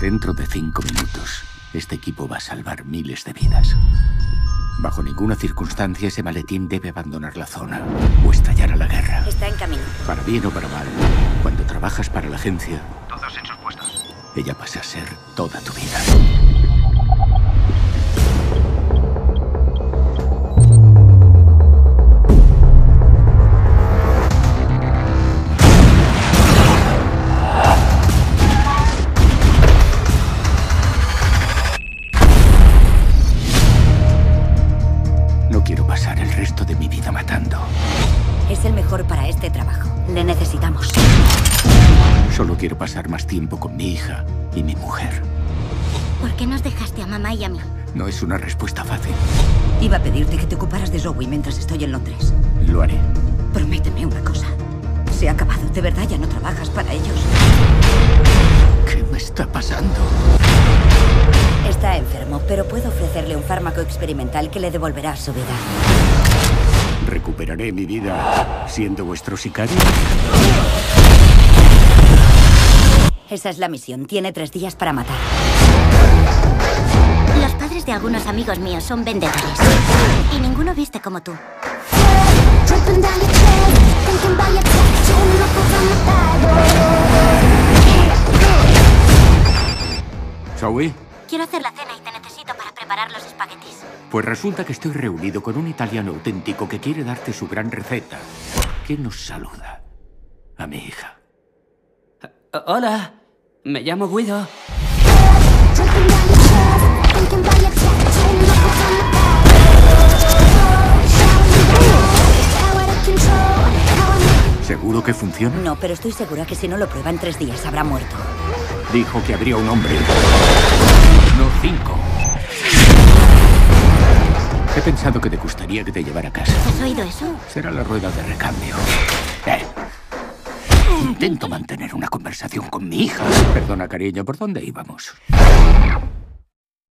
Dentro de 5 minutos, este equipo va a salvar miles de vidas. Bajo ninguna circunstancia ese maletín debe abandonar la zona o estallar a la guerra. Está en camino. Para bien o para mal, cuando trabajas para la agencia, Todos en sus puestos. ella pasa a ser toda tu vida. No quiero pasar el resto de mi vida matando. Es el mejor para este trabajo. Le necesitamos. Solo quiero pasar más tiempo con mi hija y mi mujer. ¿Por qué nos dejaste a mamá y a mí? No es una respuesta fácil. Iba a pedirte que te ocuparas de Zoe mientras estoy en Londres. Lo haré. Prométeme una cosa. Se ha acabado. De verdad ya no trabajas para ellos. ¿Qué me está pasando? Está enfermo, pero puedo ofrecerle un fármaco experimental que le devolverá su vida. ¿Recuperaré mi vida siendo vuestro sicario? Esa es la misión. Tiene 3 días para matar. Los padres de algunos amigos míos son vendedores. Y ninguno viste como tú. ¿Zoe? Quiero hacer la cena y te necesito para preparar los espaguetis. Pues resulta que estoy reunido con un italiano auténtico que quiere darte su gran receta. ¿Qué nos saluda? A mi hija. Hola, me llamo Guido. ¿Seguro que funciona? No, pero estoy segura que si no lo prueba en 3 días habrá muerto. Dijo que habría un hombre. No 5. He pensado que te gustaría que te llevara a casa. ¿Has oído eso? Será la rueda de recambio. Intento mantener una conversación con mi hija. Perdona, cariño, ¿por dónde íbamos?